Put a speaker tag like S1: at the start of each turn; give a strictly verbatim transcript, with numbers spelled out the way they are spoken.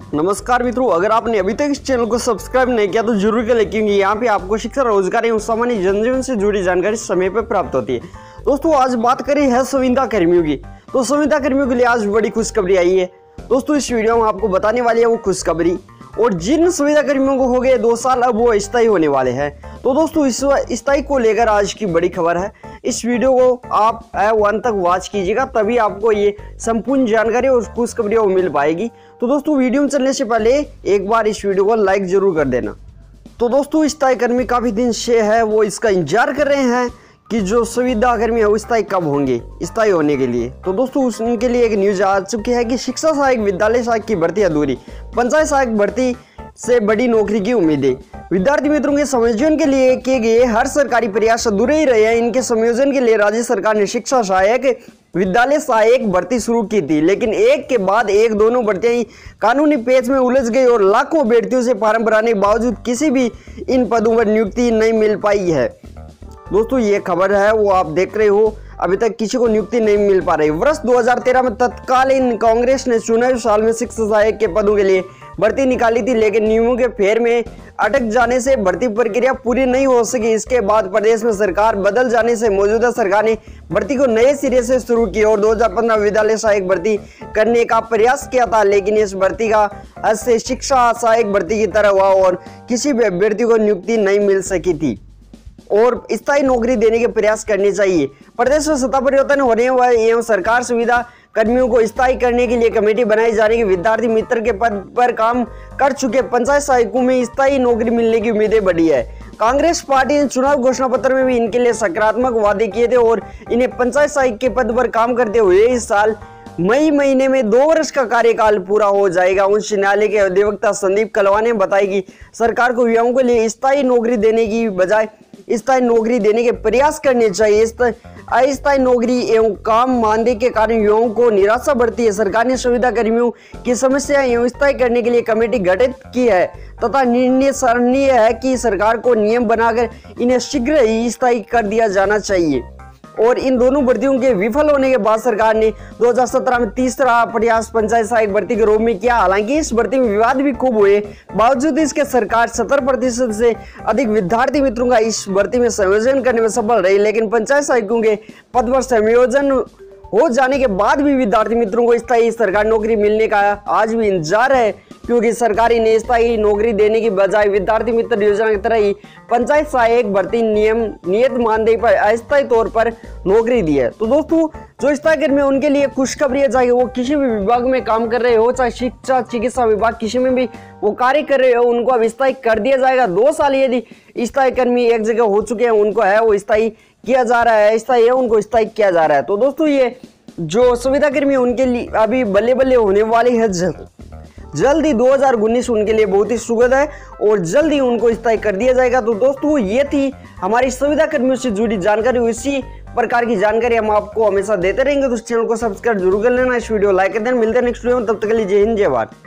S1: नमस्कार मित्रों, अगर आपने अभी तक इस चैनल को सब्सक्राइब नहीं किया तो जरूर करें, क्योंकि यहाँ पे आपको शिक्षा, रोजगार एवं सामान्य जनजीवन से जुड़ी जानकारी समय पर प्राप्त होती है। दोस्तों, आज बात करें है संविदा कर्मियों की। तो संविदा कर्मियों के लिए आज बड़ी खुशखबरी आई है। दोस्तों, इस वीडियो में आपको बताने वाली है वो खुशखबरी, और जिन संविदा कर्मियों को हो गए दो साल अब वो स्थायी होने वाले हैं। तो दोस्तों, इस स्थायी को लेकर आज की बड़ी खबर है। इस वीडियो को आप वन तक वॉच कीजिएगा, तभी आपको ये संपूर्ण जानकारी और खुशखबरी मिल पाएगी। तो दोस्तों, वीडियो में चलने से पहले एक बार इस वीडियो को लाइक जरूर कर देना। तो दोस्तों, स्थायी कर्मी काफी दिन से है वो इसका इंतजार कर रहे हैं कि जो संविदा कर्मी है वो स्थायी कब होंगे, स्थायी होने के लिए। तो दोस्तों, उनके लिए एक न्यूज आ चुकी है कि शिक्षा सहायक, विद्यालय सहायक की भर्ती अधूरी, पंचायत सहायक भर्ती से बड़ी नौकरी की उम्मीदें। विद्यार्थी मित्रों के संयोजन के लिए किए गए हर सरकारी प्रयास अधूरे ही रहे हैं। इनके संयोजन के लिए राज्य सरकार ने शिक्षा सहायक, विद्यालय सहायक भर्ती शुरू की थी, लेकिन एक के बाद एक दोनों भर्तियां कानूनी पेच में उलझ गई और लाखों अभ्यर्थियों से फार्म भराने के बावजूद किसी भी इन पदों पर नियुक्ति नहीं मिल पाई है। दोस्तों, ये खबर है वो आप देख रहे हो, अभी तक किसी को नियुक्ति नहीं मिल पा रही। वर्ष दो हज़ार तेरह में तत्कालीन कांग्रेस ने चुनावी साल में शिक्षा सहायक के पदों के लिए भर्ती निकाली थी, लेकिन नियमों के फेर में अटक जाने से भर्ती प्रक्रिया पूरी नहीं हो सकी। इसके बाद प्रदेश में सरकार बदल जाने से मौजूदा सरकार ने भर्ती को नए सिरे से शुरू किया और दो हज़ार पंद्रह विद्यालय सहायक भर्ती करने का प्रयास किया था, लेकिन इस भर्ती का हद से शिक्षा सहायक भर्ती की तरह हुआ और किसी भी अभ्यर्थी को नियुक्ति नहीं मिल सकी थी। और स्थायी नौकरी देने के प्रयास करने चाहिए। प्रदेश में सत्ता परिवर्तन होने व एवं सरकार सुविधा कर्मियों को स्थायी करने के लिए कमेटी बनाई जा रही है। विद्यार्थी मित्र के पद पर काम कर चुके पंचायत सहायकों में स्थायी नौकरी मिलने की उम्मीदें बढ़ी है। कांग्रेस पार्टी ने चुनाव घोषणा पत्र में भी इनके लिए सकारात्मक वादे किए थे और इन्हें पंचायत सहायक के पद पर काम करते हुए इस साल मई महीने में दो वर्ष का कार्यकाल पूरा हो जाएगा। उच्च न्यायालय के अधिवक्ता संदीप कलवा ने बताया कि सरकार को युवाओं के लिए स्थायी नौकरी देने की बजाय स्थायी नौकरी देने के प्रयास करने चाहिए। अस्थायी नौकरी एवं काम मानदेय के कारण युवाओं को निराशा बढ़ती है। सरकार ने संविदा कर्मियों की समस्या एवं स्थायी करने के लिए कमेटी गठित की है तथा निर्णय सराहनीय है कि सरकार को नियम बनाकर इन्हें शीघ्र ही स्थायी कर दिया जाना चाहिए। और इन दोनों भर्तियों के विफल होने के बाद सरकार ने दो हज़ार सत्रह में तीसरा प्रयास पंचायत सहायक भर्ती के रूप में किया। हालांकि इस भर्ती में विवाद भी खूब हुए, बावजूद इसके सरकार सत्तर प्रतिशत से अधिक विद्यार्थी मित्रों का इस भर्ती में संयोजन करने में सफल रही, लेकिन पंचायत सहायकों के पद पर संयोजन हो जाने के बाद भी विद्यार्थी मित्रों को स्थायी सरकारी नौकरी मिलने का आज भी इंतजार है, क्योंकि सरकारी ने स्थायी नौकरी देने की बजाय विद्यार्थी मित्र योजना की तरह ही पंचायत सहायक भर्ती नियम नियत मानदेय पर अस्थायी तौर पर नौकरी दी है। तो दोस्तों, जो स्थायी कर्मी है उनके लिए खुशखबरी है, चाहे वो किसी भी विभाग में काम कर रहे हो, चाहे शिक्षा, चिकित्सा विभाग, किसी में भी वो कार्य कर रहे हो, उनको अब स्थायी कर दिया जाएगा। दो साल यदि स्थायी कर्मी एक जगह हो चुके हैं, उनको है वो स्थायी किया जा रहा है, स्थायी है उनको स्थायी किया जा रहा है। तो दोस्तों, ये जो संविदा कर्मी है उनके लिए अभी बल्ले बल्ले होने वाली है। जल्दी दो हज़ार उन्नीस उनके लिए बहुत ही सुखद है और जल्दी उनको स्थायी कर दिया जाएगा। तो दोस्तों, ये थी हमारी संविदा कर्मियों से जुड़ी जानकारी। इसी प्रकार की जानकारी हम आपको हमेशा देते रहेंगे, तो इस चैनल को सब्सक्राइब जरूर कर लेना, इस वीडियो लाइक कर देना। मिलते हैं नेक्स्ट वीडियो में, तब तक के लिए जय हिंद, जय भारत।